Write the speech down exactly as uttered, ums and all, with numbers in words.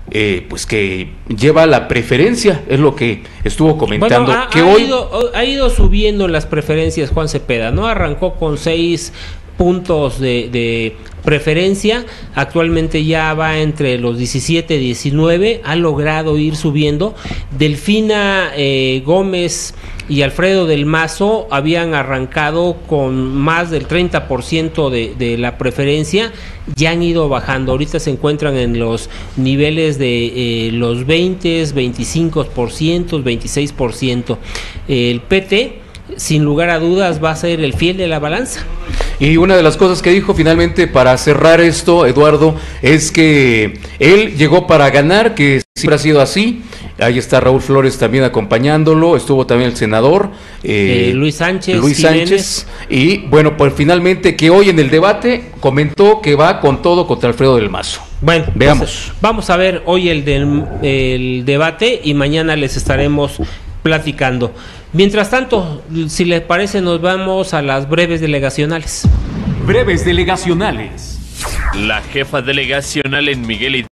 eh, pues que lleva la preferencia, es lo que estuvo comentando. Bueno, ha, que ha hoy ido, ha ido subiendo las preferencias Juan Cepeda, ¿no? Arrancó con seis puntos de, de preferencia, actualmente ya va entre los diecisiete y diecinueve, ha logrado ir subiendo. Delfina eh, Gómez y Alfredo del Mazo habían arrancado con más del treinta por ciento de, de la preferencia, ya han ido bajando, ahorita se encuentran en los niveles de eh, los veinte, veinticinco por ciento, veintiséis por ciento. El P T, sin lugar a dudas, va a ser el fiel de la balanza. Y una de las cosas que dijo finalmente para cerrar esto, Eduardo, es que él llegó para ganar, que siempre ha sido así. Ahí está Raúl Flores también acompañándolo, estuvo también el senador eh, eh, Luis Sánchez, Luis Sánchez, y bueno, pues finalmente que hoy en el debate comentó que va con todo contra Alfredo del Mazo. Bueno, veamos. Pues, vamos a ver hoy el, del, el debate y mañana les estaremos platicando. Mientras tanto, si les parece, nos vamos a las breves delegacionales. Breves delegacionales. La jefa delegacional en Miguel Hidalgo